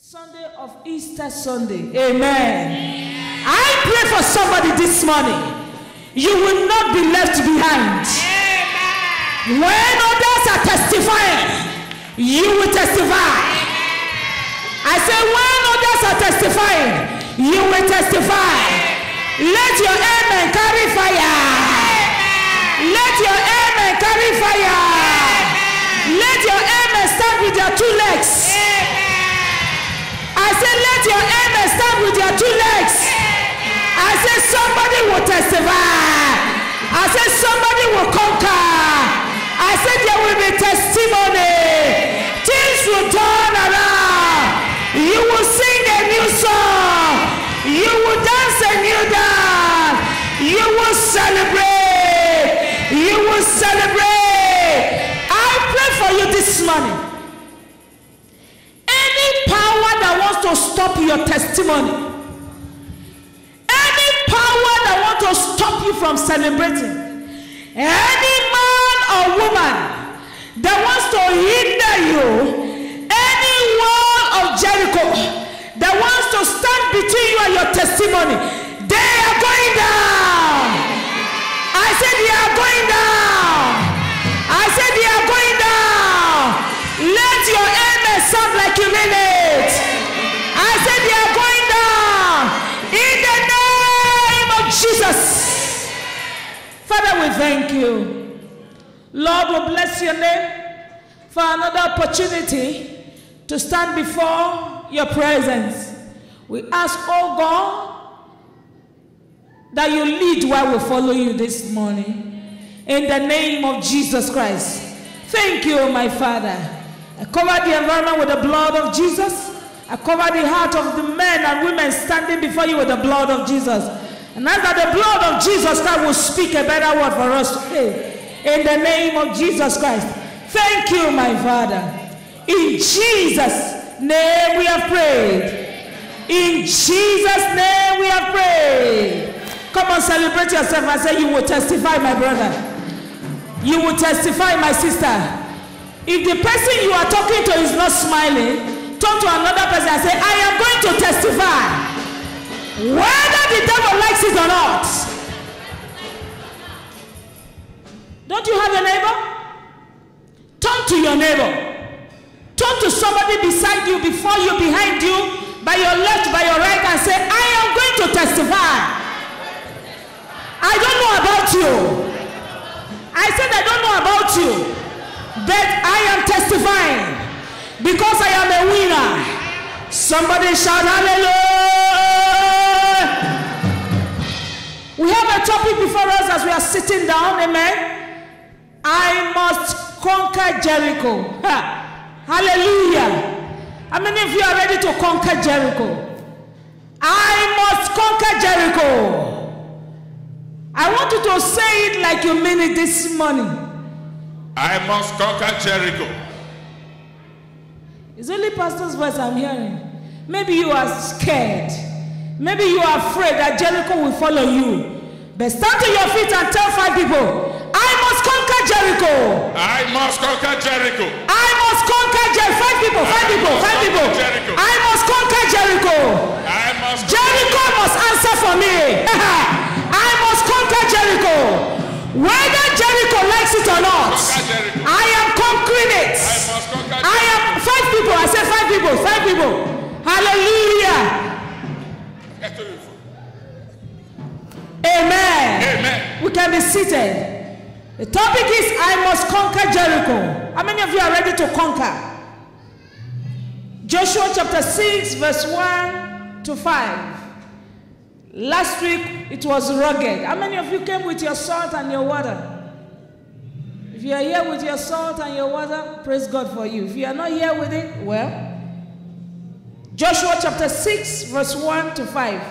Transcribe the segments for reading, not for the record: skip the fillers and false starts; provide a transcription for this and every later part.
Sunday of Easter Sunday. Amen. I pray for somebody this morning. You will not be left behind. Amen. When others are testifying, you will testify. I say when others are testifying, you will testify. Let your amen carry fire. Let your amen carry fire. Let your amen stand with your two legs. I say let your amen stand with your two legs. I say somebody will testify. I say somebody will conquer. I say there will be testimony. Things will turn around. You will sing a new song. You will dance a new dance. You will celebrate. You will celebrate. I pray for you this morning. Any power that wants to stop your testimony, any power that wants to stop you from celebrating, any man or woman that wants to hinder you, any wall of Jericho that wants to stand between you and your testimony, they are going down. I said they are going down. I said they are going down. Let your amen sound like you mean it. I said they are going down. In the name of Jesus. Father, we thank you. Lord, we bless your name for another opportunity to stand before your presence. We ask, oh God, that you lead while we follow you this morning. In the name of Jesus Christ. Thank you, my Father. I cover the environment with the blood of Jesus. I cover the heart of the men and women standing before you with the blood of Jesus. And as that the blood of Jesus Christ will speak a better word for us today. In the name of Jesus Christ. Thank you, my Father. In Jesus' name we have prayed. In Jesus' name we have prayed. Come on, celebrate yourself and say, you will testify, my brother. You will testify, my sister. If the person you are talking to is not smiling, talk to another person and say, I am going to testify. Whether the devil likes it or not. Don't you have a neighbor? Turn to your neighbor. Turn to somebody beside you, before you, behind you, by your left, by your right, and say, I am going to testify. I don't know about you. I said I don't know about you. But I am testifying because I am a winner. Somebody shout hallelujah. We have a topic before us as we are sitting down. Amen. I must conquer Jericho. Hallelujah. How many of you are ready to conquer Jericho? I must conquer Jericho. I want you to say it like you mean it this morning. I must conquer Jericho. It's only pastor's voice I'm hearing. Maybe you are scared. Maybe you are afraid that Jericho will follow you. But stand to your feet and tell 5 people, I must conquer Jericho. I must conquer Jericho. I must conquer Jericho. 5 people, 5 people, 5 people. I must conquer Jericho. Jericho must answer for me. I must conquer Jericho. Whether Jericho likes it or not, I am conquering it. I am 5 people. I said 5 people. 5 people. Hallelujah. Amen. Amen. We can be seated. The topic is I must conquer Jericho. How many of you are ready to conquer? Joshua chapter 6 verse 1 to 5. Last week it was rugged. How many of you came with your salt and your water? If you are here with your salt and your water, praise God for you. If you are not here with it, well, Joshua chapter 6 verse 1 to 5.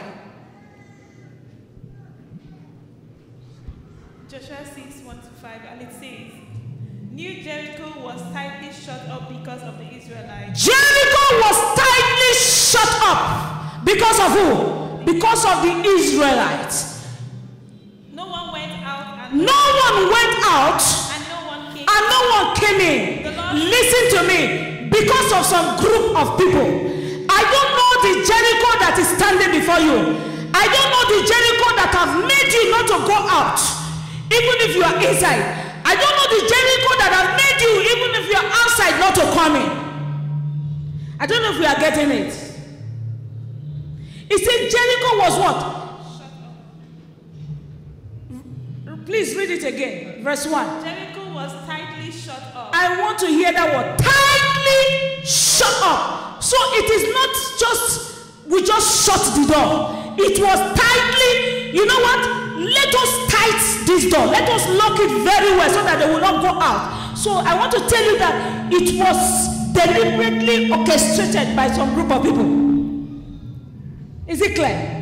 Joshua 6, 1 to 5, and it says, New Jericho was tightly shut up because of the Israelites. Jericho was tightly shut up because of who? Because of the Israelites. No one went out and no one came in. The Lord Listen to me. Because of some group of people. Are before you. I don't know the Jericho that have made you not to go out, even if you are inside. I don't know the Jericho that have made you, even if you are outside, not to come in. I don't know if we are getting it. It said Jericho was what? Please read it again. Verse 1. Jericho was tightly shut up. I want to hear that word. Tightly shut up. So it is not just, we just shut the door. It was tightly, you know what? Let us tight this door. Let us lock it very well so that they will not go out. So I want to tell you that it was deliberately orchestrated by some group of people. Is it clear?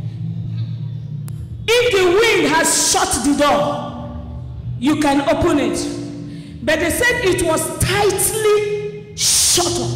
If the wind has shut the door, you can open it. But they said it was tightly shut up.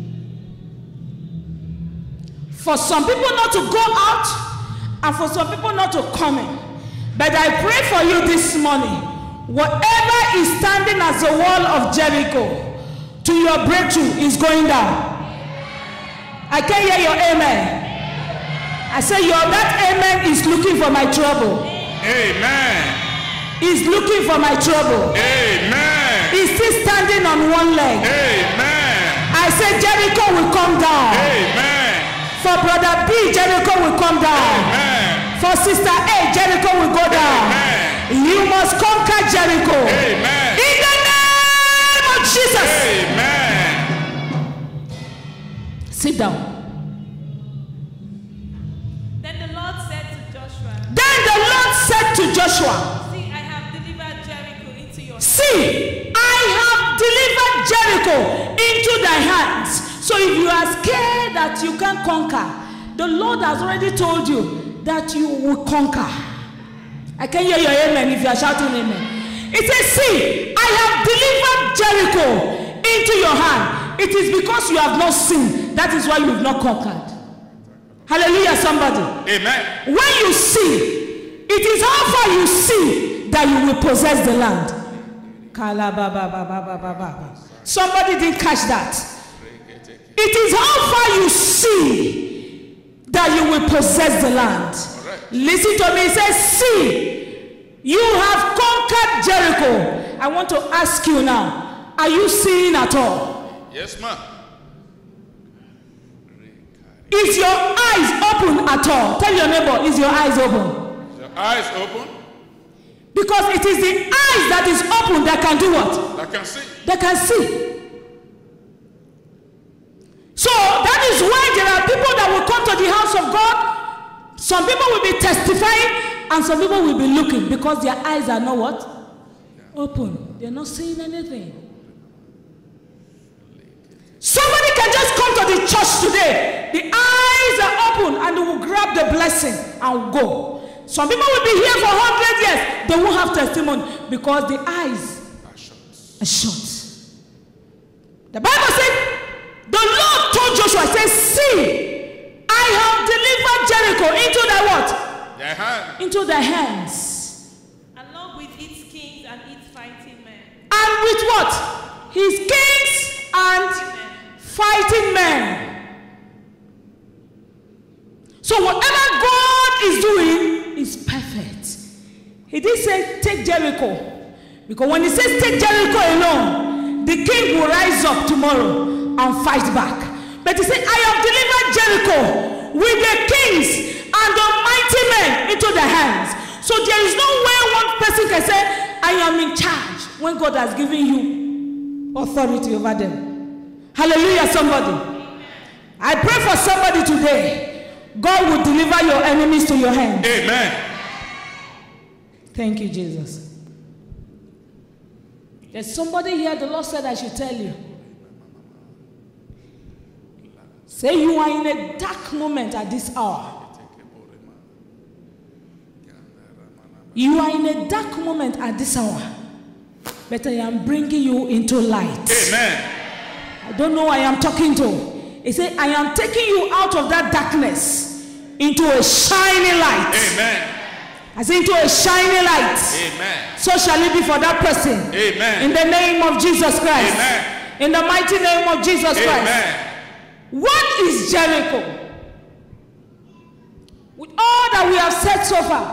For some people not to go out, and for some people not to come in. But I pray for you this morning, whatever is standing as the wall of Jericho to your breakthrough is going down. I can't hear your amen. I say that amen is looking for my trouble. Amen. Is looking for my trouble. Amen. Is still standing on one leg. Amen. I say Jericho will come down. Amen. For brother B, Jericho will come down. Amen. For sister A, Jericho will go down. Amen. You must conquer Jericho. Amen. In the name of Jesus. Amen. Sit down. Then the Lord said to Joshua, See, I have delivered Jericho into your hands. See, I have delivered Jericho into thy hands. So if you are scared that you can't conquer, the Lord has already told you that you will conquer. I can hear your amen if you are shouting amen. It says, see, I have delivered Jericho into your hand. It is because you have not sinned. That is why you have not conquered. Hallelujah, somebody. Amen. When you see, it is how far you see that you will possess the land. Somebody didn't catch that. It is how far you see that you will possess the land. Listen to me. It says, see, you have conquered Jericho. I want to ask you now, are you seeing at all? Yes, ma'am. Is your eyes open at all? Tell your neighbor, is your eyes open? Is your eyes open? Because it is the eyes that is open that can do what? That can see. That can see. So that is why there are people that will come to the house of God. Some people will be testifying and some people will be looking because their eyes are not what? Open. They're not seeing anything. Somebody can just come to the church today. The eyes are open and they will grab the blessing and go. Some people will be here for 100 years. They won't have testimony because the eyes are shut. The Bible said, the Lord told Joshua, says, see, I have delivered Jericho into thy what? Their hand. Into thy hands. Along with its kings and its fighting men. And with what? His kings and fighting men. So whatever God is doing is perfect. He did say take Jericho. Because when he says take Jericho alone, the king will rise up tomorrow and fight back. But he said, I have delivered Jericho with the kings and the mighty men into their hands. So there is no way one person can say, I am in charge when God has given you authority over them. Hallelujah, somebody. I pray for somebody today. God will deliver your enemies to your hands. Amen. Thank you, Jesus. There's somebody here, the Lord said I should tell you. Say you are in a dark moment at this hour. You are in a dark moment at this hour. But I am bringing you into light. Amen. I don't know who I am talking to. He said, I am taking you out of that darkness into a shining light. Amen. I say into a shining light. Amen. So shall it be for that person. Amen. In the name of Jesus Christ. Amen. In the mighty name of Jesus Christ. Amen. What is Jericho? that we have said so far,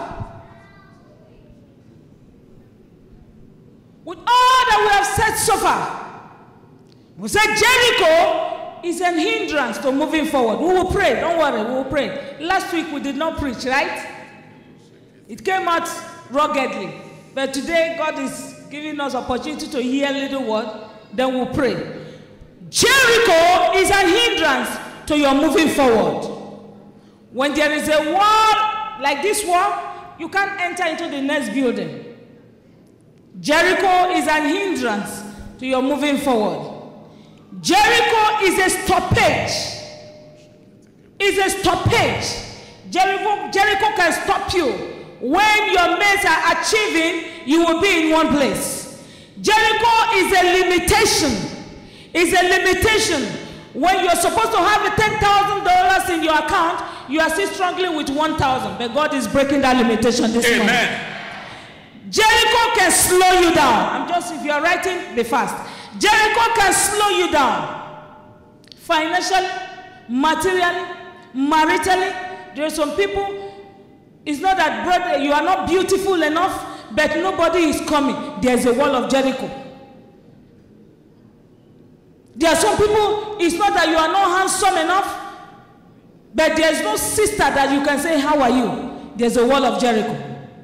with all that we have said so far, we said Jericho is an hindrance to moving forward. We will pray. Don't worry, we will pray. Last week we did not preach, right? It came out ruggedly. But today God is giving us opportunity to hear a little word. Then we'll pray. Jericho is a hindrance to your moving forward. When there is a wall like this wall, you can't enter into the next building. Jericho is an hindrance to your moving forward. Jericho is a stoppage. It's a stoppage. Jericho can stop you. When your mates are achieving, you will be in one place. Jericho is a limitation. It's a limitation. When you're supposed to have $10,000 in your account, you are still struggling with 1,000. But God is breaking that limitation this morning. Amen. Jericho can slow you down. If you are writing, be fast. Jericho can slow you down. Financially, materially, maritally. There are some people, it's not that, brother, you are not beautiful enough, but nobody is coming. There's a wall of Jericho. There are some people, it's not that you are not handsome enough, but there's no sister that you can say, how are you? There's a wall of Jericho.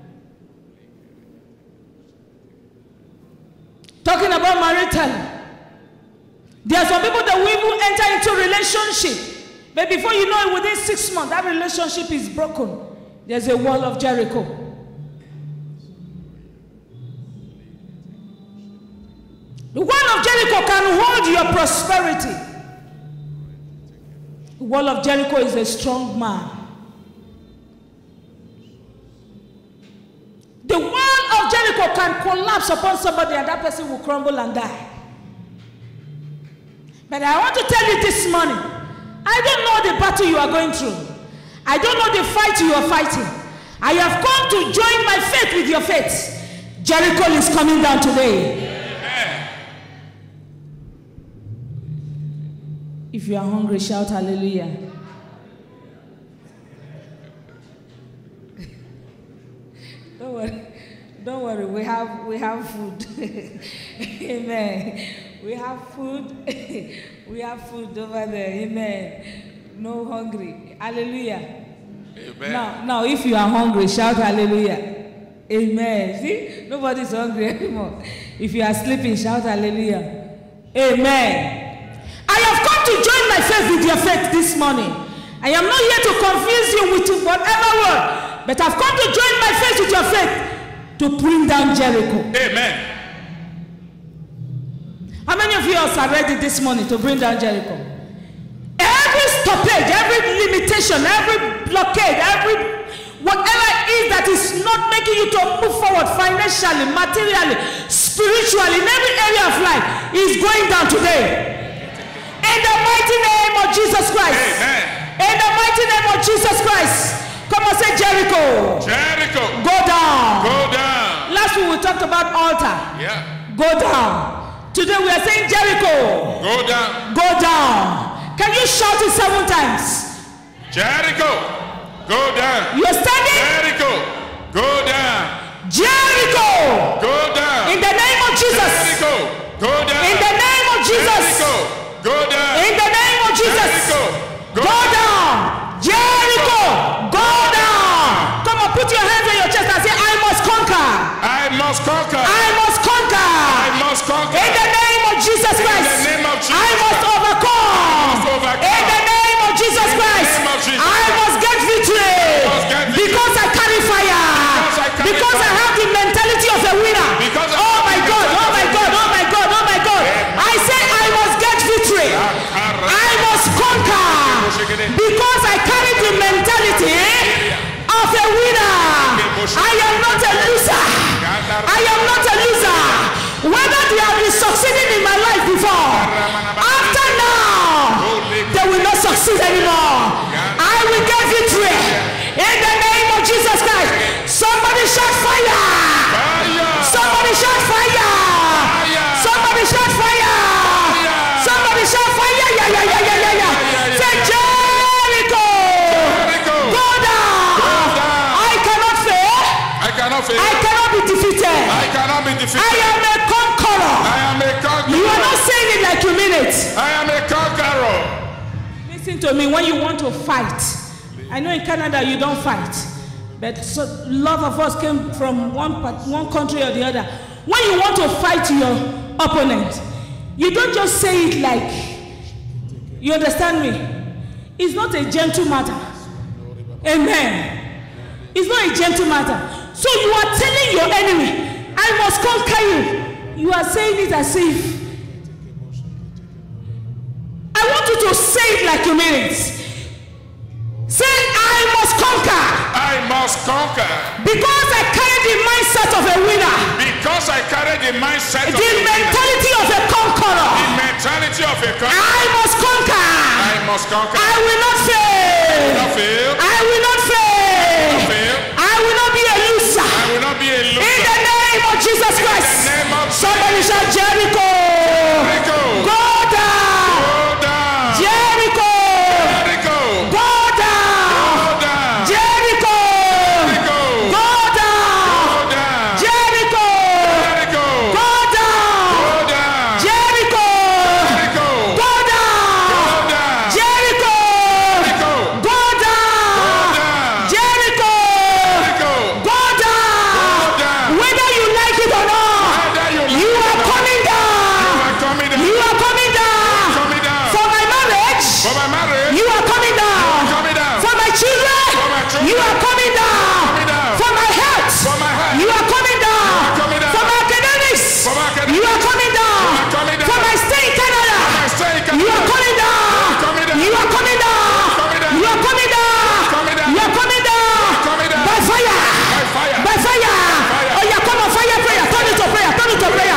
Talking about marital. There are some people that will even enter into relationship. But before you know it, within 6 months, that relationship is broken. There's a wall of Jericho. The wall of Jericho can hold your prosperity. The wall of Jericho is a strong man. The wall of Jericho can collapse upon somebody and that person will crumble and die. But I want to tell you this morning, I don't know the battle you are going through. I don't know the fight you are fighting. I have come to join my faith with your faith. Jericho is coming down today. Amen. If you are hungry, shout hallelujah. Don't worry, we have food. Amen. We have food. We have food over there. Amen. No hungry. Hallelujah. Amen. Now, if you are hungry, shout hallelujah. Amen. See? Nobody's hungry anymore. If you are sleeping, shout hallelujah. Amen. I have come to join my faith with your faith this morning. I am not here to confuse you with whatever word, but I've come to join my faith with your faith to bring down Jericho. Amen. How many of you are ready this morning to bring down Jericho? Every stoppage, every limitation, every blockade, every whatever it is that is not making you to move forward financially, materially, spiritually, in every area of life is going down today. In the mighty name of Jesus Christ. Amen. In the mighty name of Jesus Christ. Come on, say Jericho. Jericho. Go down. Go down. Last week we talked about altar. Yeah. Go down. Today we are saying Jericho. Go down. Go down. Can you shout it 7 times? Jericho. Go down. You're standing. Jericho. Go down. Jericho. Go down. In the name of Jesus. Jericho. Go down. In the name of Jesus. Jericho. Go down. In the name of Jesus. Jericho. Go down. Jericho. Go down. Come on, put your hands on your chest and say, I must conquer. I must conquer. I must conquer. I must conquer. In the name of Jesus Christ. In the name of Jesus. I must overcome. I must overcome. In the name of Jesus Christ. name of Jesus. I must get victory. must get victory. Because I carry fire. Because I carry Because I fire. have the mentality of a winner. Because I Oh have my the God. Oh my mentality God. Oh my God. Oh my God. I say I must get victory. I must conquer. Because I carry the mentality of a winner. I am not a loser. I am not a loser. Whether they have been succeeding in my life before, after now, they will not succeed anymore. I will get victory. In the name of Jesus Christ. Somebody shout fire. Somebody shout fire. Somebody shout fire. Somebody shout fire. Yeah. Say Jericho. Go down. Listen to me. When you want to fight, I know in Canada you don't fight, but a lot of us came from one country or the other. When you want to fight your opponent, you don't just say it like, you understand me? It's not a gentle matter. Amen. It's not a gentle matter. So you are telling your enemy, I must conquer you. You are saying it as if. I want you to say it like you mean it. Say, I must conquer. I must conquer. Because I carry the mindset of a winner. Because I carry the mindset of The mentality of a conqueror. The mentality of a conqueror. I must conquer. I must conquer. I will not fail. I will not fail. I will not fail. I will not be a loser. I will not be a loser. In the name of Jesus Christ. In the name of Somebody shout Jericho. Jericho. Go down. Go down. Jericho. Jericho. Go down. Go down. Jericho. Jericho. Go down. Go down. Jericho. Jericho. Go down. Go down. Jericho. Jericho. Go down. Go down. Jericho. Jericho. Go down. down. Jericho. Jericho. Go down. Go down. Whether you like it or not, Whether you like you it are or not, coming you down. are coming down. You are coming down. Coming down. For my marriage, For my marriage. you are coming down. Coming down. For my children, For my children. you are coming down. Coming down. For my health, For my health. you are coming down. coming down. For my academics, For my academics. you are coming down. You are coming down. For my stay in Canada, my stay in Canada. you are coming down. coming down. You are coming down. coming down. You are coming down. coming down. You are coming down. coming down. By fire. By fire. By fire. fire. Oh yeah, come on, fire, prayer. Turn it to prayer. Turn it to prayer.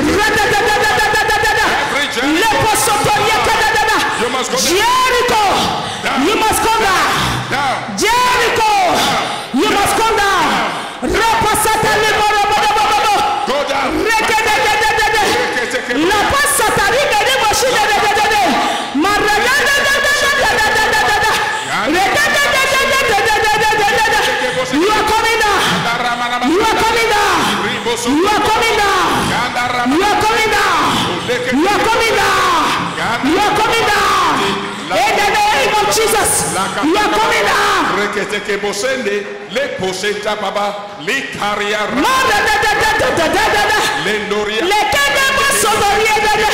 You must go down. Jericho, Down. you must come down. Down. Jericho, you must come down. Rapasata liborobobobobo. Go down. Rekededededede. Lapasata rigedeboshidedededede. Maradadadadadadadadadada. Rekedededededededededede. You are coming down. You are coming down. You are coming down. You are coming down. You are coming down. You are coming down. In the name of Jesus. You are coming down. Reketeke bosende, le posenta baba, le karia, Maradadadadadadadada. lendoria, Lekedebosodoriedede.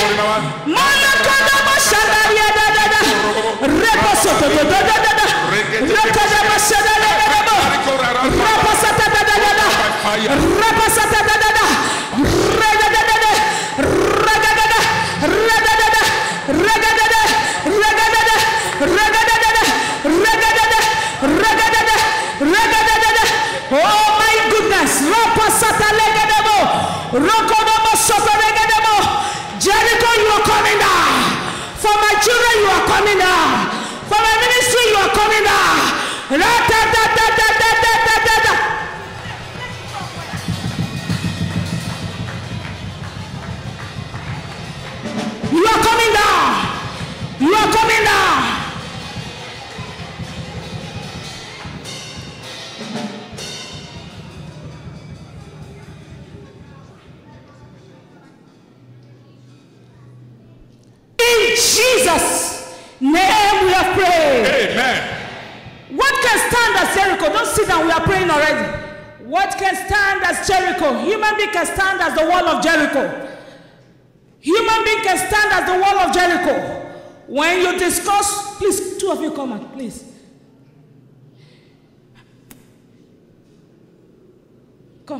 Malakadabashadariedede. Reposotododododada. Rekedebashadariedede. Rapasatadadadada. Rapasatadadada. Regadadada. Regadada. Regadada. Regadada. Regadada. Regadada. Regadada. Regadada. Regadada. Oh my goodness. Rapasatalegedebo. Rokodobo sotolegedebo. Jericho, you are coming down. For my children, you are coming down. For my ministry, you are coming down. Ra-ta-ta-ta-ta-ta-ta-ta-ta. You are coming down. You are coming down. In Jesus' name we have prayed. amen. What can stand as Jericho? Don't sit down, we are praying already. What can stand as Jericho? Human being can stand as the wall of Jericho. Human being can stand as the wall of Jericho. When you discuss, please, two of you come on, please. Come.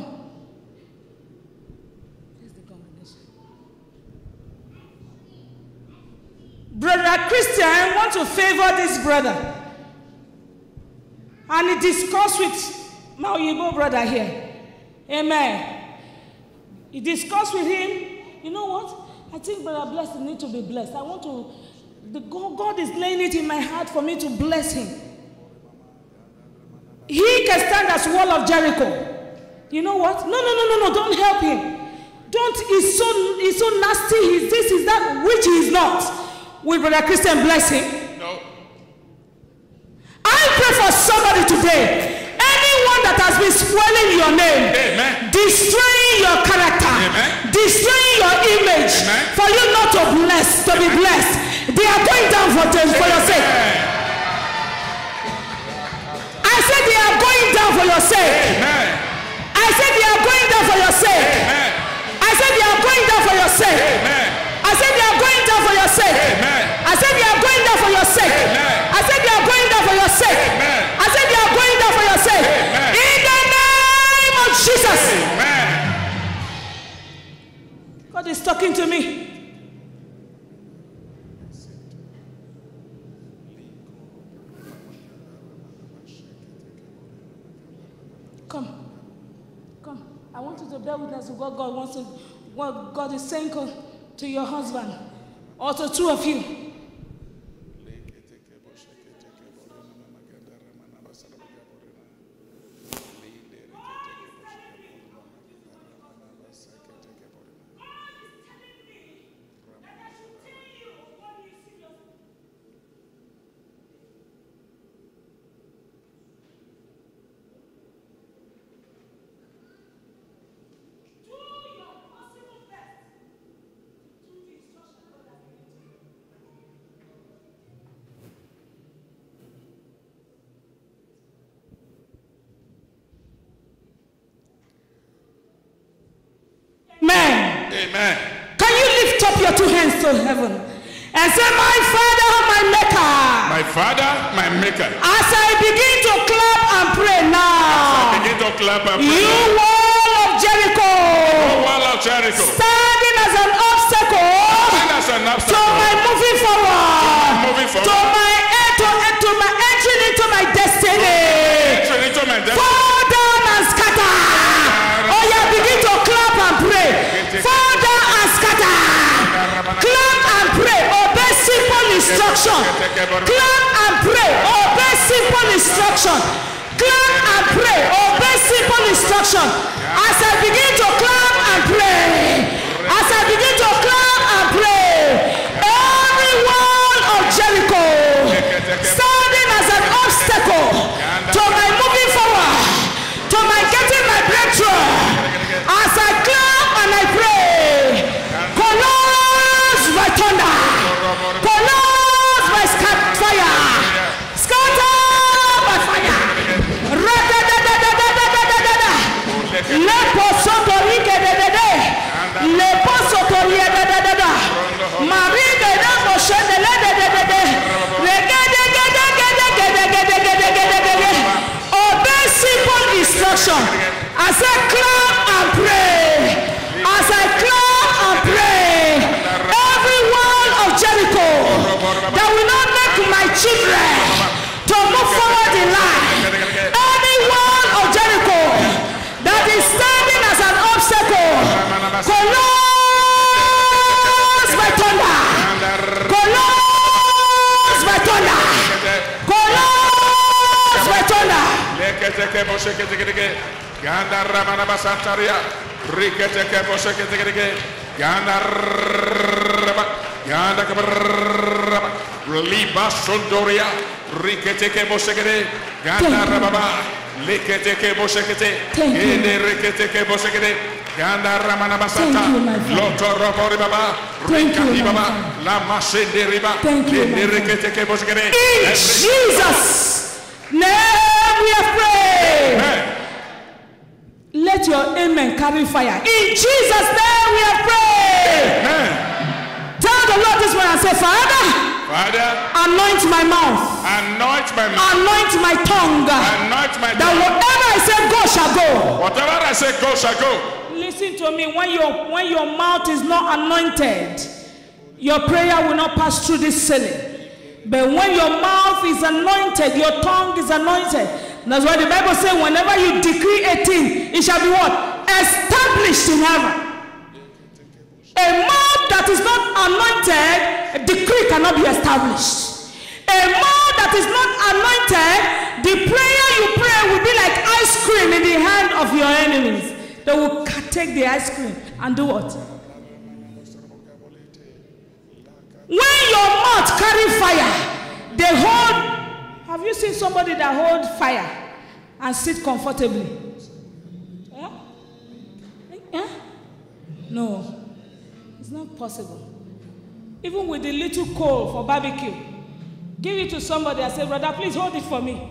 Here's the congregation. Brother Christian want to favor this brother. And he discussed with my Oyibo brother here. Amen. He discussed with him. You know what? I think Brother Blessed need to be blessed. I want to, God is laying it in my heart for me to bless him. He can stand as wall of Jericho. You know what? No, don't help him. Don't, he's so nasty, he's this, he's that, which he is not. Will Brother Christian bless him? No. I pray for somebody today. Anyone that has has been spoiling your name, Amen. destroying your character, Amen. destroying your image, Amen. for you not to be blessed. They are going down for your sake. I said they are going down for your sake. Amen. I said they are going down for your sake. Amen. I said they are going down for your sake. Amen. I said they are going down for your sake. Amen. I said they are going down for your sake. Amen. I said they are going down for your sake. Amen. I said they are going down for your sake. Amen. In the name of Jesus. Amen. God is talking to me. Come. I want you to bear witness to what God wants to, what God is saying to your husband, or to two of you. Amen. Can you lift up your two hands to heaven and say, my Father, my Maker. My Father, my Maker. As I begin to clap and pray I now, begin to clap and pray. you wall of Jericho, Oh, wall of Jericho. standing as an obstacle As an to obstacle. my moving forward, Moving forward. to my entering into my destiny. Entering into my destiny. Fall down and scatter. Oh yeah, begin to clap and pray. Fall down and scatter. Clap and pray. Obey simple instruction. Clap and pray. Obey simple instruction. Clap and pray. Obey simple instruction. As I begin to clap and pray. As I begin to clap and pray. Every wall of Jericho standing as an obstacle to my moving forward, to my getting my breakthrough. As I clap and I pray, collapse by thunder, collapse by fire, scatter by fire. Lepo sotori kedede, lepo sotori kedede, Marie de Moshe de dedede, regede gede. Obey simple instruction. As I clap and pray, as I clap and pray, every wall of Jericho that will not make my children to move forward in life, any wall of Jericho that is standing as an obstacle, collapse by thunder, collapse by thunder, collapse by thunder. Ganda Ramana Basantaria, Riketeke Boseketeke, Ganda Cabraba, Liba Sondoria, Riketeke Bosekete, Ganda Rababa, Liketeke Bosekete, Ede Riketeke Bosekete, Ganda Ramana Basanta, Loto Robori Baba, Rikati Baba, La Masende Riba, Riketeke Bosekete. In Jesus' name we have prayed. Amen. Let your amen carry fire. In Jesus' name we have prayed. Amen. Tell the Lord this one and say, Father, anoint my mouth. Anoint my mouth. Anoint my tongue. Anoint my That whatever I say go shall go. Whatever I say go shall go. Listen to me. When your mouth is not anointed, your prayer will not pass through this ceiling. But when your mouth is anointed, your tongue is anointed. That's why the Bible says, whenever you decree a thing, it shall be what? Established in heaven. A mouth that is not anointed, a decree cannot be established. A mouth that is not anointed, the prayer you pray will be like ice cream in the hand of your enemies. They will take the ice cream and do what? When your mouth carry fire, they hold. Have you seen somebody that hold fire? and sit comfortably. No, it's not possible. Even with the little coal for barbecue, give it to somebody and say, brother, please hold it for me.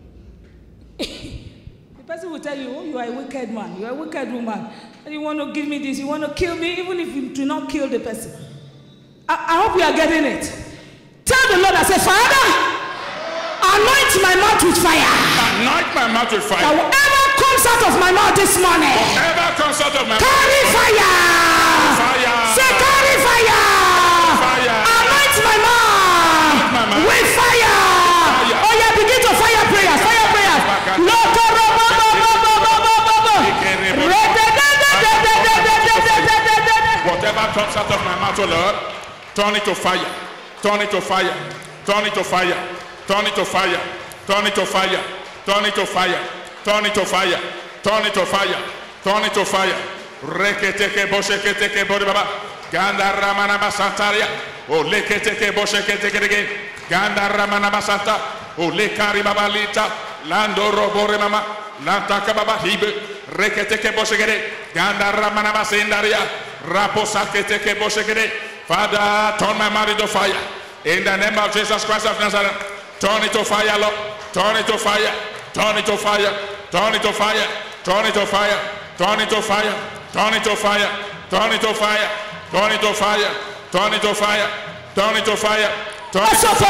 The person will tell you, oh, you are a wicked man, you are a wicked woman, and you want to give me this, you want to kill me, even if you do not kill the person. I hope you are getting it. Tell the Lord, I say, Father, anoint my mouth with fire. Anoint my mouth with fire. That whatever comes out of my mouth this morning, Whatever comes out of my carry mouth. fire. Fire. Say, carry fire. Fire. Anoint my mouth with fire. Oh yeah, begin to fire prayers. Fire prayers. Whatever comes out of my mouth, oh Lord, turn it to fire. Turn it to fire. Turn it to fire. Turn it to fire. Turn it to fire. Turn it to fire. Turn it to fire. Turn it to fire. Turn it to fire. Reketeke bosheketeke bori baba. Ganda ramana basantaria. O leketeke bosheketeke. Ganda ramana basanta. O lekari baba lita. Lando robore mama. Lantaka baba hibe. Reketeke boshekete. Ganda ramana basendaria. Raposaketeke boshekete. Father, turn my mouth into fire. In the name of Jesus Christ of Nazareth. Turn it to fire, Lord. Turn it to fire. Turn it to fire. Turn it to fire. Turn it to fire. Turn it to fire. Turn it to fire. Turn it to fire. Turn it to fire. Turn it to fire. Turn it to fire. Turn it to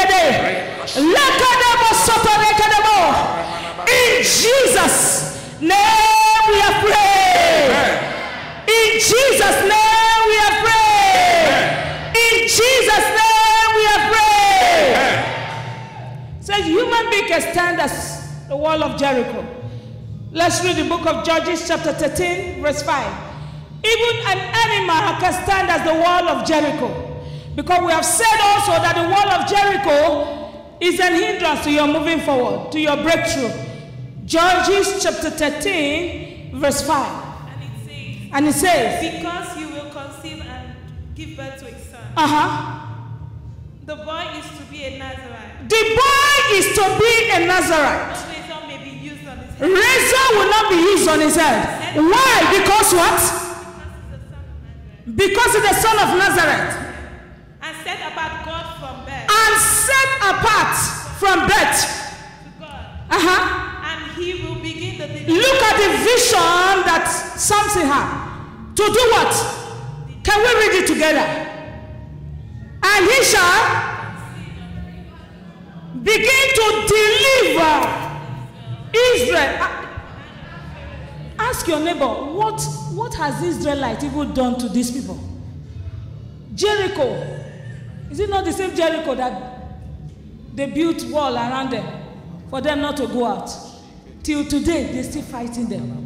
fire. In Jesus' name we are praying. In Jesus' name we are praying. In Jesus' name we are praying. Says human being can stand as the wall of Jericho. Let's read the book of Judges chapter 13 verse 5. Even an animal can stand as the wall of Jericho. Because we have said also that the wall of Jericho is an hindrance to your moving forward, to your breakthrough. Judges chapter 13 verse 5. And it says, because you will conceive and give birth to a son. The boy is to be a Nazarite. The boy is to be a Nazarite. No razor may be used on his head. Razor will not be used on his head. Why? Because what? Because he's the son of Nazareth. And set apart God from birth. And set apart from birth. To God. And he will begin the deliverance. Look at the vision that Samson had. To do what? Can we read it together? And he shall begin to deliver Israel. Ask your neighbor, what has Israelite even done to these people? Jericho. Is it not the same Jericho that they built wall around them for them not to go out? Till today, they're still fighting them.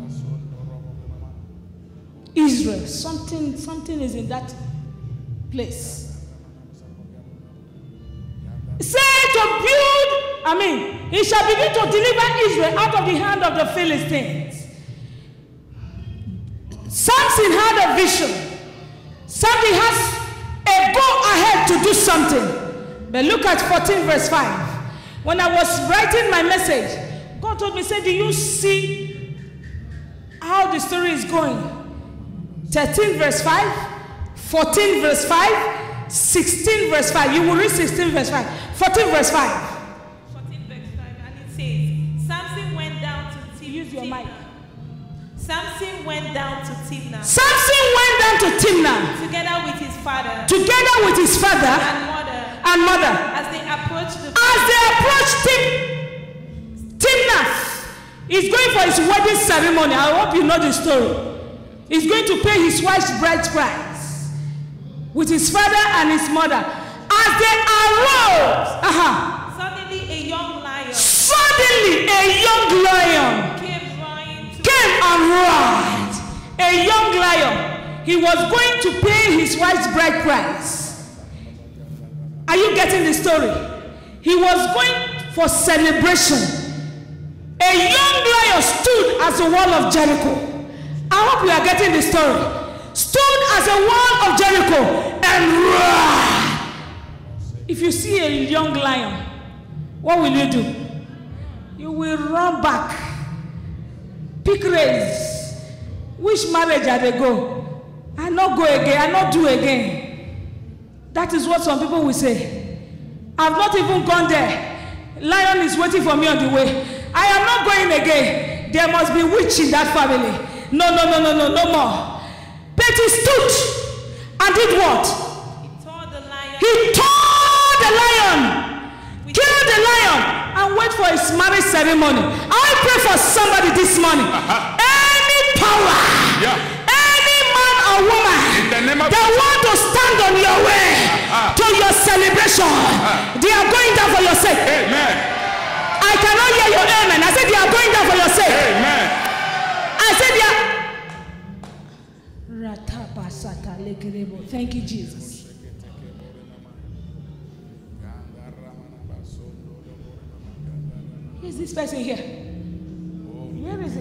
Israel, something is in that place. Say to build, he shall begin to deliver Israel out of the hand of the Philistines. Samson had a vision. Samson has a go ahead to do something. But look at 14 verse 5. When I was writing my message, God told me, say, do you see how the story is going? 13 verse 5, 14 verse 5, 16 verse 5. You will read 16 verse 5. 14 verse 5. 14 verse 5. And it says, Samson went down to Timnah. Use your mic. Samson went down to Timnah. Samson went down to Timnah. Together with his father. Together with his father and mother. As they approached Timnah, he's going for his wedding ceremony. I hope you know the story. He's going to pay his wife's bride price with his father and his mother. As they arose, suddenly a young lion came and roared. A young lion. He was going to pay his wife's bride price. Are you getting the story? He was going for celebration. A young lion stood as a wall of Jericho. I hope you are getting the story. Stood as a wall of Jericho and roared. If you see a young lion, what will you do? You will run back. Pick race. Which marriage are they go? I not go again. I not do again. That is what some people will say. I've not even gone there. Lion is waiting for me on the way. I am not going again. There must be witch in that family. No more. But he stood and did what? He tore the lion. He tore the lion, killed the lion, and wait for his marriage ceremony. I pray for somebody this morning. Any power, any man or woman that want to stand on your way to your celebration, they are going down for your sake. Amen. I cannot hear your amen. I said they are going down for your sake. Amen. I said they are. Thank you, Jesus. Is this person here? Where is it?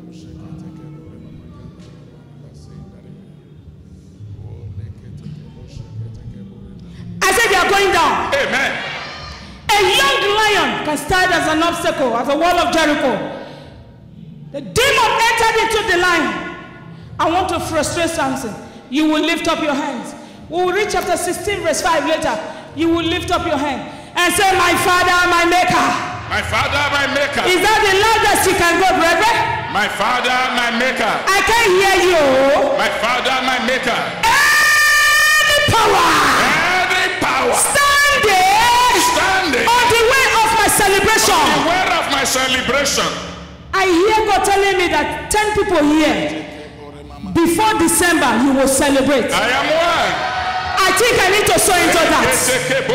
I said they are going down. Amen. A young lion can stand as an obstacle, as a wall of Jericho. The demon entered into the lion. I want to frustrate something. You will lift up your hands. We will read chapter 16, verse 5 later. You will lift up your hand and say, my Father, my Maker. My Father, my Maker. Is that the loudest you can go, brethren? My Father, my Maker. I can't hear you. My Father, my Maker. Any power. Every power. Standing on the way of my celebration. On the way of my celebration. I hear God telling me that 10 people here, before December, you will celebrate. I am one. I think I need to sow into that. I said 10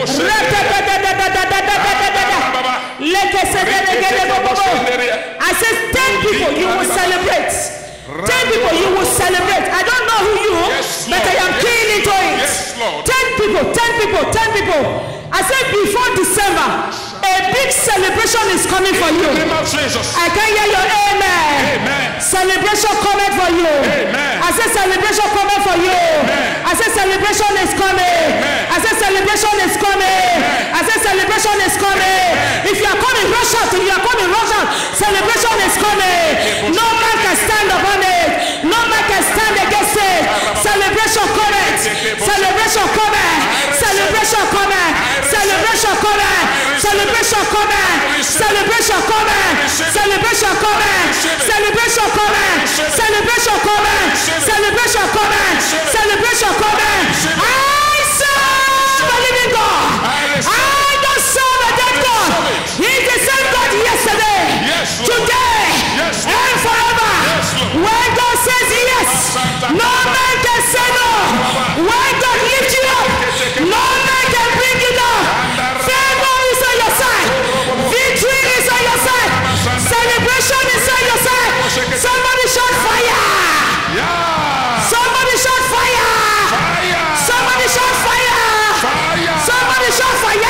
people, you will celebrate. 10 people, you will celebrate. I don't know who you are, but I am keying into it. 10 people. I said before December, a big celebration is coming for you. I can hear your amen. Celebration coming for you. I said celebration coming for you. I said celebration is coming. I said celebration is coming. I said celebration is coming. If you are coming, rush out. If you are coming, rush out. Celebration is coming. No man can stand upon it. No man can stand against it. Celebration coming. Celebration coming. Celebration coming. Celebration coming. Celebration coming. Celebration coming. Celebration coming. Celebration coming. Celebration coming. Celebration coming. Celebration coming. I serve the living God. I don't serve a dead God. He's the same God yesterday, today, and forever. When God says yes, no man can say no. When God lifts you up, no man can bring you down. Favor is on your side. Victory is on your side. Celebration is on your side. Somebody shout fire. Somebody shout fire. Somebody shout fire. Somebody shout fire.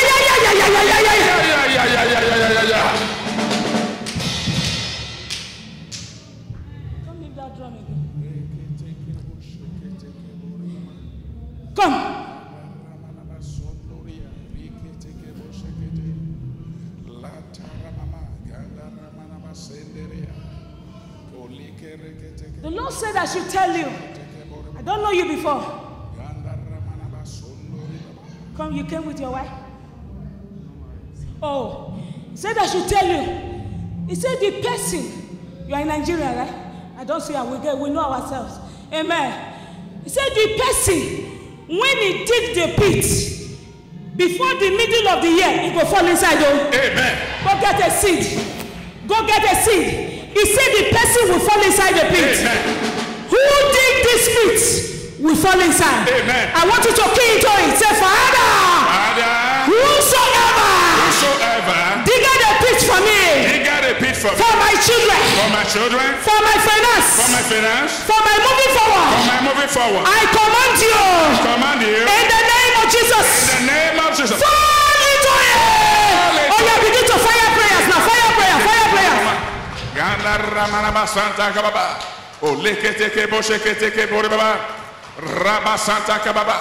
Come leave that drum again. Come. The Lord said I should tell you. I don't know you before. Come, you came with your wife? Oh, he said I should tell you. He said the person, you are in Nigeria, right? I don't say we know ourselves. Amen. He said the person, when he dig the pit, before the middle of the year, he go fall inside. Oh. Amen. Go get a seed. Go get a seed. He said the person will fall inside the pit. Amen. Who dig this pit will fall inside. Amen. I want you to key into it. Say, Father, whosoever dig a pit for me, for my children, for my finance, for my moving forward, I command you, in the name of Jesus, fall into it. Oh, yeah, begin to fire prayers now. Fire prayer.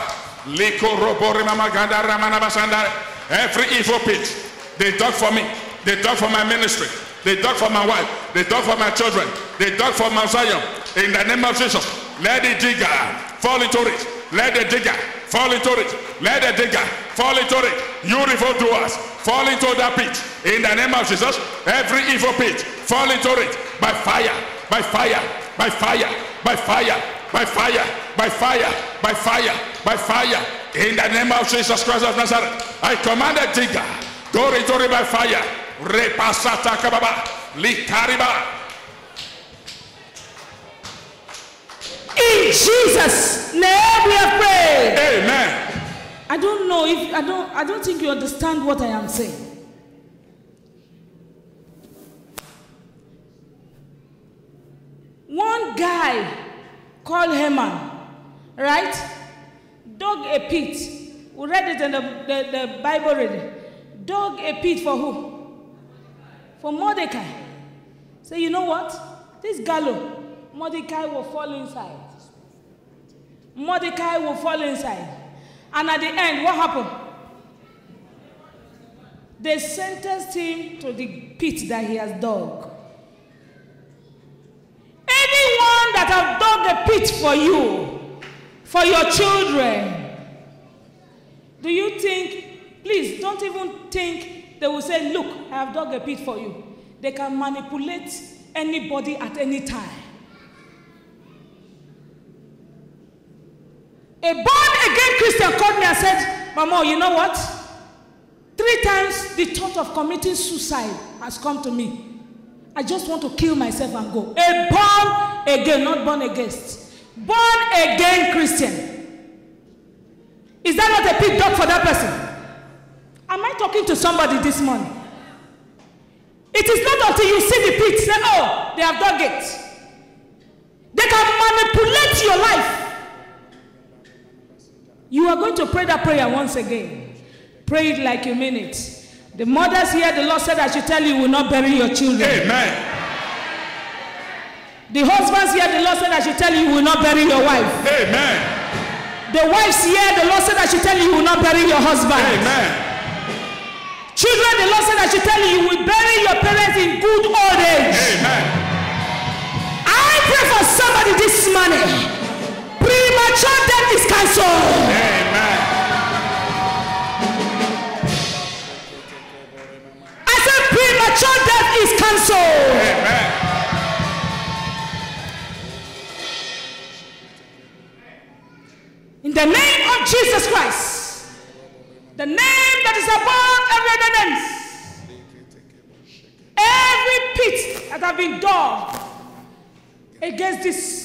Every evil pit they dug for me, They dug for my ministry. They dug for my wife. They dug for my children. They dug for Mount Zion. In the name of Jesus, let the digger fall into it. Let the digger fall into it. Let the digger fall into it. You evil doers, fall into that pit. In the name of Jesus, every evil pit, fall into it. By fire, by fire, by fire, by fire, by fire, by fire, by fire, by fire. In the name of Jesus Christ of Nazareth, I command the digger, go into it by fire. Repasata kababa, likariba. In Jesus' name we have prayed. Amen. I don't know if I don't think you understand what I am saying. One guy called Haman, right? Dug a pit. We read it in the Bible reading. Dug a pit for who? For Mordecai. So you know what? This gallows, Mordecai will fall inside. Mordecai will fall inside. And at the end, what happened? They sentenced him to the pit that he has dug. Anyone that have dug a pit for you, for your children, do you think, please don't even think they will say, look, I have dug a pit for you. They can manipulate anybody at any time. A born-again Christian called me and said, Mama, you know what? 3 times the thought of committing suicide has come to me. I just want to kill myself and go. A born-again, not born against. Born-again Christian. Is that not a pit dug for that person? Am I talking to somebody this morning? It is not until you see the pit, say, oh, they have dug it. They can manipulate your life. You are going to pray that prayer once again. Pray it like you mean it. The mothers here, the Lord said I should tell you, you will not bury your children. Amen. The husbands here, the Lord said I should tell you, you will not bury your wife. Amen. The wives here, the Lord said I should tell you, you will not bury your husband. Amen. Children, the Lord said I should tell you, you will bury your parents in good old age. Amen. I pray for somebody this morning. Premature death is cancelled. Amen. I said premature death is cancelled. Amen. In the name of Jesus Christ, the name that is above every other names, every pit that have been dug against this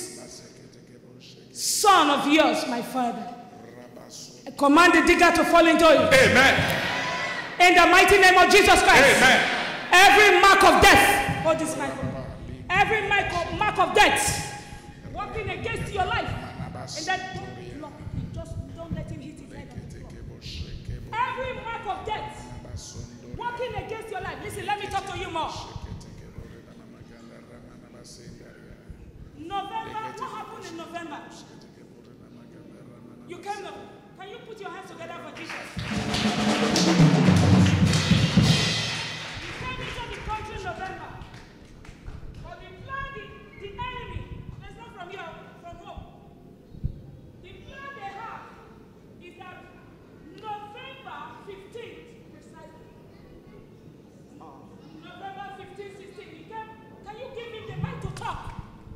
son of yours, my father, I command the digger to fall into it. Amen. In the mighty name of Jesus Christ. Amen. Every mark of death, hold this mic. Every mark of death working against your life, and that just don't let him hit his head on the floor. Every mark of death working against your life. Listen, let me talk to you more. November, what happened in November? You came up. Can you put your hands together for Jesus? You came into the country in November. But the plan, the enemy, that's not from here, from home. The plan they have is that November 15th, precisely. November 15th, 16th, you came. Can you give him the right to talk?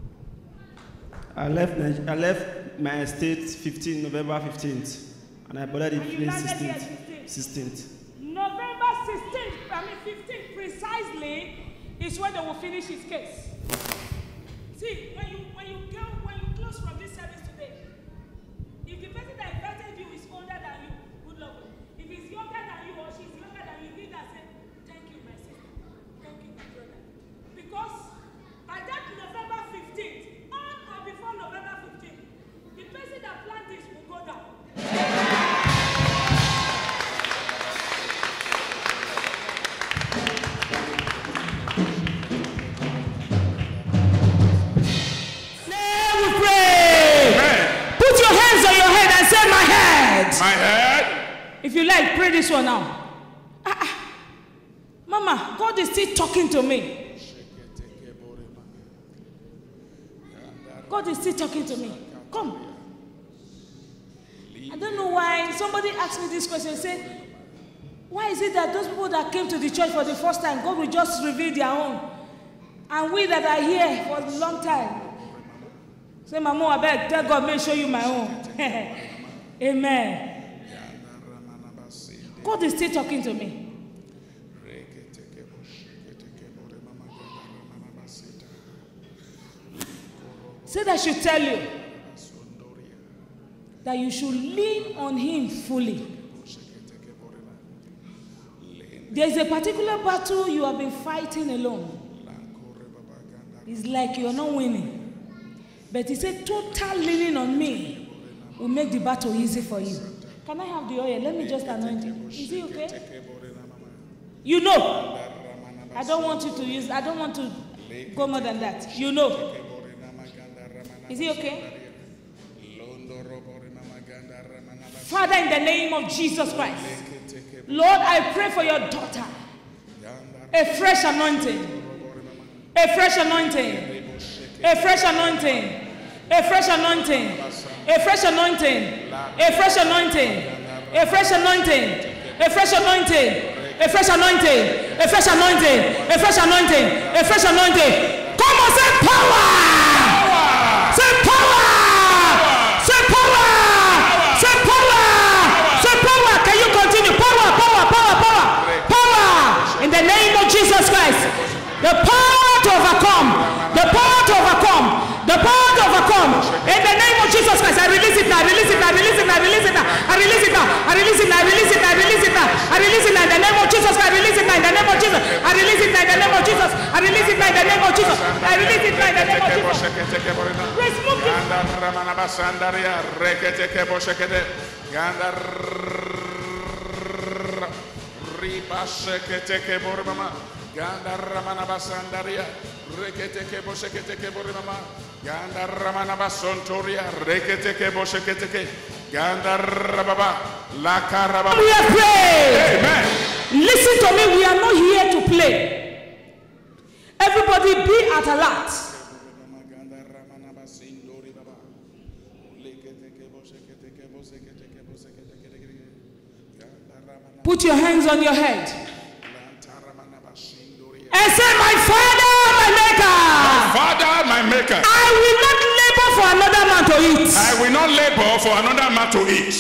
I left my estate November 15th, and I boarded the plane 16th. November 15th precisely is when they will finish his case. See, when you close from this service today, if the person that invited you is older than you, good luck. If he's younger than you or she's younger than you, need to say, thank you, my sister. Thank you, my brother. Because by that November 15th, before November 15th, the person that planned this will go down. Now we pray. Amen. Put your hands on your head and say, my head. My head. If you like, pray this one now. Mama, Mama, God is still talking to me. God is still talking to me. Come. I don't know why. Somebody asked me this question. Say, why is it that those people that came to the church for the first time, God will just reveal their own? And we that are here for a long time. Say, Mama, I beg, tell God, may show you my own. Amen. God is still talking to me. Say that I should tell you that you should lean on Him fully. There is a particular battle you have been fighting alone. It's like you're not winning. But He said, total leaning on me will make the battle easy for you. Can I have the oil? Let me just anoint you. Is it okay? You know. I don't want you to use, I don't want to go more than that. You know. Is it okay? Father, in the name of Jesus Christ, Lord, I pray for your daughter. A fresh anointing. A fresh anointing. A fresh anointing. A fresh anointing. A fresh anointing. A fresh anointing. A fresh anointing. A fresh anointing. A fresh anointing. A fresh anointing. A fresh anointing. A fresh anointing. Come on, say power. Say power. Say power. Say power. Say power. Can you continue? Power, power, power, power. Power. In the name of Jesus Christ. The power to overcome. The power to overcome. The power to overcome. In the name of Jesus Christ. I release it now. I release it now. I release it now. I release it now. I release it now. I release it now. I release it now. I release it now. I release it now. In the name of Jesus Christ. I release it now. In the name of Jesus. I release it now. In the name of Jesus. I release it now. In the name of Jesus. I release it now. In the name of Jesus. Praise Mukti. Ganda ramana basandaria, rekete ke boshekete ke borimama. Ganda ramana basontoria, rekete ke boshekete ke. Ganda rababa, la karaba. We are praying. Amen. Listen to me. We are not here to play. Everybody be at alert. Put your hands on your head. And say, my Father, my Maker. My Father, my Maker. I will not labor for another man to eat. I will not labor for another man to eat.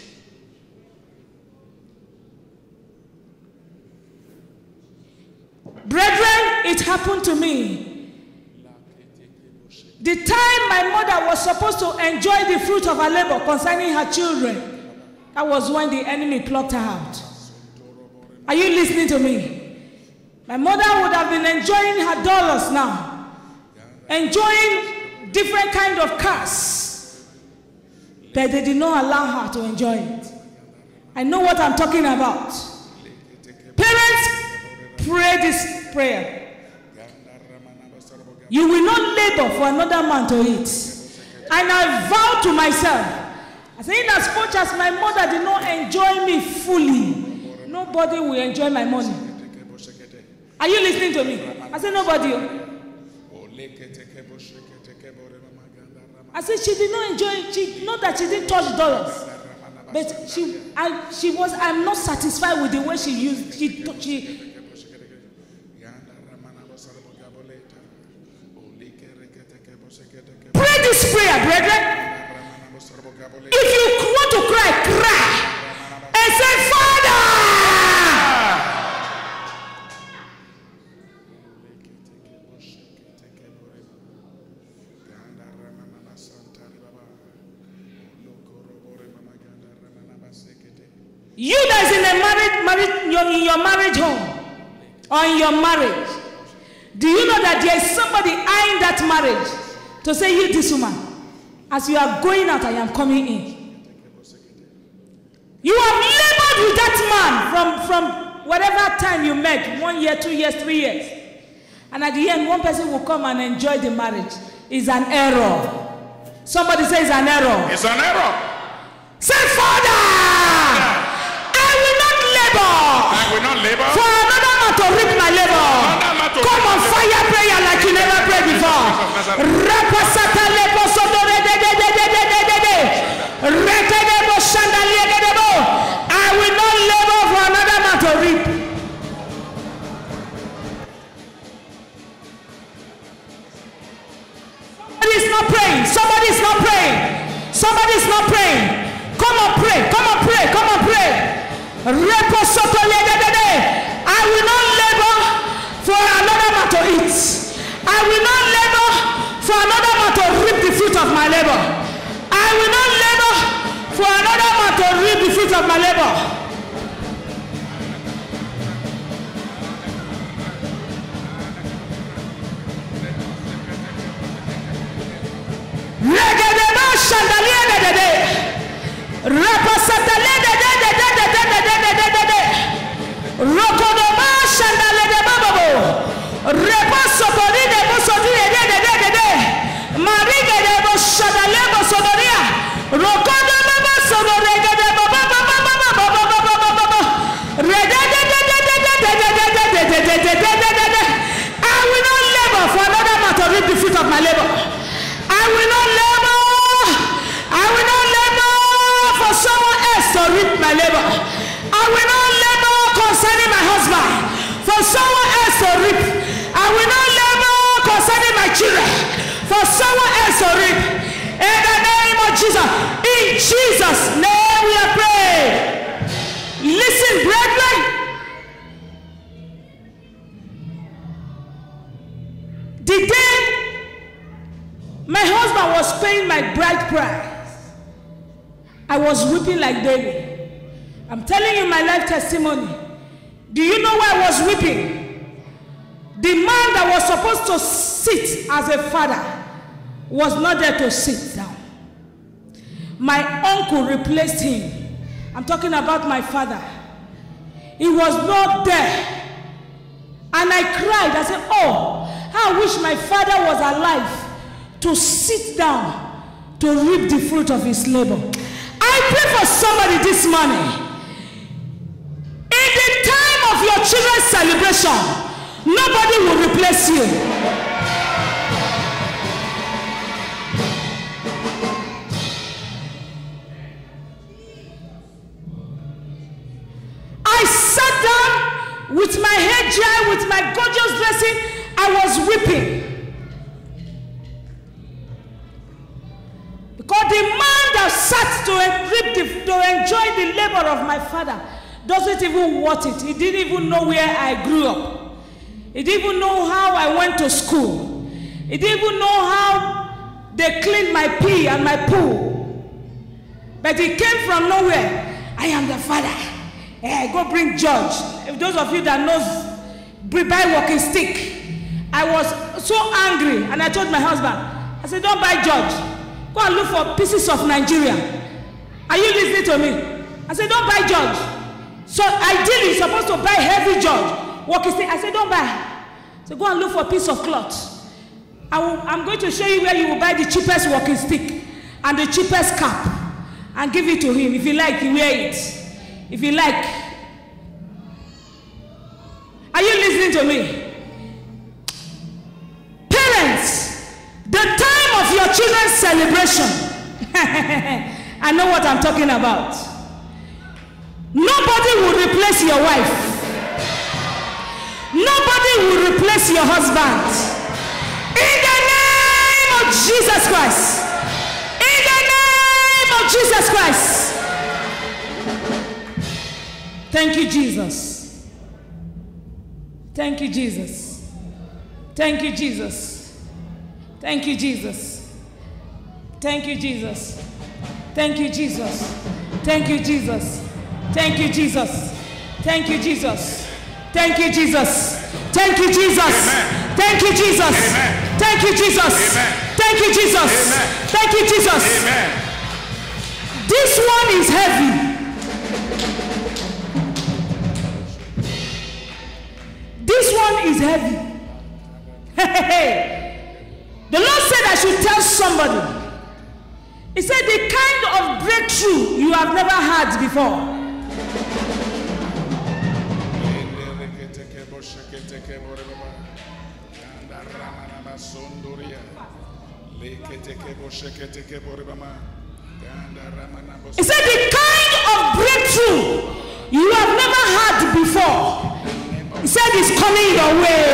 Brethren, it happened to me. The time my mother was supposed to enjoy the fruit of her labor concerning her children, that was when the enemy plucked her out. Are you listening to me? My mother would have been enjoying her dollars now, enjoying different kind of cars, but they did not allow her to enjoy it. I know what I'm talking about. Parents, pray this prayer. You will not labor for another man to eat. And I vow to myself, I say, in as much as my mother did not enjoy me fully, nobody will enjoy my money. Are you listening to me? I said, nobody. I said, she did not enjoy, not that she didn't touch dollars. But she was, I'm not satisfied with the way she used, Pray this prayer, brethren. If you want to cry, cry. And say, Father! You that is in your marriage home or in your marriage, do you know that there is somebody eyeing that marriage to say, you, this woman, as you are going out, I am coming in. You have labored with that man from whatever time you met, 1 year, 2 years, 3 years. And at the end, one person will come and enjoy the marriage. It's an error. Somebody says an error. It's an error. Say, Father, I will not labor for another man man to reap my labor. Come on, fire prayer like you never prayed before. I will not labor for another man to reap. Somebody is not praying. Somebody is not praying. Somebody is not praying. Come on, pray. Come on, pray. Come on, pray. I will not labor for another man to eat. I will not labor for another man to reap the fruit of my labor. I will not labor for another man to reap the fruit of my labor. I will not labor for another man to reap the fruit of my labor. I will not labor. I will not labor for someone else to reap my labor. I will not labor concerning my husband for someone else to reap. I will not labor concerning my children for someone else to reap. In the name of Jesus. In Jesus' name we are praying. Listen, brethren. The day my husband was paying my bride price, I was weeping like David. I'm telling you my life testimony. Do you know why I was weeping? The man that was supposed to sit as a father was not there to sit down. My uncle replaced him. I'm talking about my father. He was not there. And I cried. I said, oh, I wish my father was alive to sit down to reap the fruit of his labor. I pray for somebody this morning. In the time of your children's celebration, nobody will replace you. I sat down with my hair dry, with my gorgeous dressing. I was weeping. Because the man that sat to enjoy the labor of my father doesn't even want it. He didn't even know where I grew up. He didn't even know how I went to school. He didn't even know how they cleaned my pee and my poo. But he came from nowhere. I am the father. Hey, go bring George. If those of you that knows, buy walking stick. I was so angry, and I told my husband, I said, don't buy George. Go and look for pieces of Nigeria. Are you listening to me? I said, don't buy George. So ideally, you're supposed to buy heavy George. Walking stick. I said, don't buy. So go and look for a piece of cloth. I'm going to show you where you will buy the cheapest walking stick and the cheapest cap and give it to him. If you like, you wear it. If you like. Are you listening to me? Parents, the time of your children's celebration, I know what I'm talking about. Nobody will replace your wife. Nobody will replace your husband. In the name of Jesus Christ. In the name of Jesus Christ. Thank you, Jesus. Thank you, Jesus. Thank you, Jesus. Thank you, Jesus. Thank you, Jesus. Thank you, Jesus. Thank you, Jesus. Thank you, Jesus. Thank you, Jesus. Thank you, Jesus. Thank you, Jesus. Thank you, Jesus. Thank you, Jesus. Thank you, Jesus. Thank you, Jesus. This one is heavy. This one is heavy. The Lord said I should tell somebody. He said the kind of breakthrough you have never had before. He said the kind of breakthrough you have never had before. He said it's coming your way.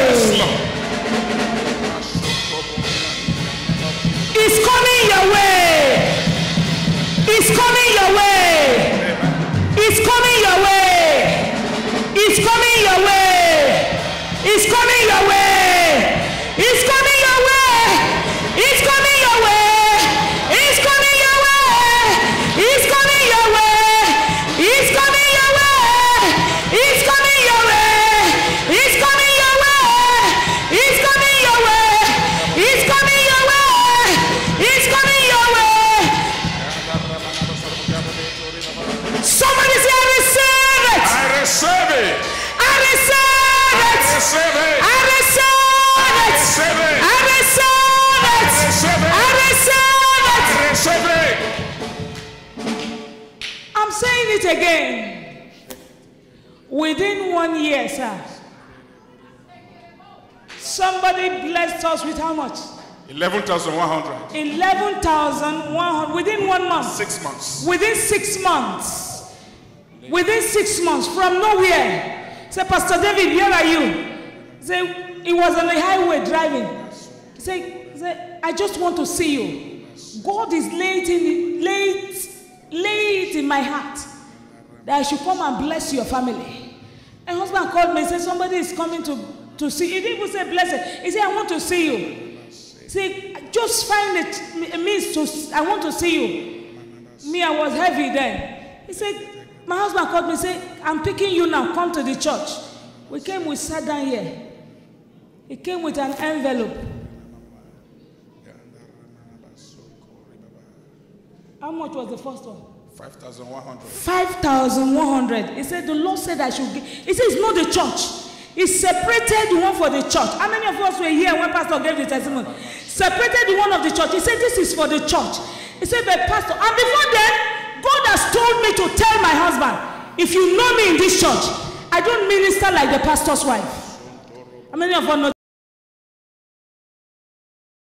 It's coming your way. It's coming your way. It's coming your way. It's coming your way. It's coming your way. It's coming your way. It's coming your way. It's coming your way. It's coming your way. It's coming your way. It's coming your way. It's coming your way. It's coming your way. It's coming your way. It's coming your way. Somebody say, I receive it. I receive it. I receive it. Receive it. I receive it. Receive it. I receive it. Receive it. I receive it. Receive it. I'm saying it again. Within 1 year, sir, somebody blessed us with how much? 11,100. 11,100 within 1 month. 6 months. Within 6 months. Within 6 months from nowhere. Say, Pastor David, where are you? Say, he was on the highway driving. Say, I just want to see you. God is laid in my heart that I should come and bless your family. And husband called me and said, somebody is coming to see. He didn't even say blessed. He said, I want to see you. Say, just find a means to, I want to see you. Me, I was heavy then. He said, my husband called me and said, I'm picking you now, come to the church. We came, we sat down here. He came with an envelope. How much was the first one? 5,100. 5,100. He said, the Lord said I should give. He said, it's not the church. He separated the one for the church. How many of us were here when Pastor gave the testimony? Separated the one of the church. He said, this is for the church. He said, but Pastor, and before then, God has told me to tell my husband, if you know me in this church, I don't minister like the pastor's wife. How many of us know?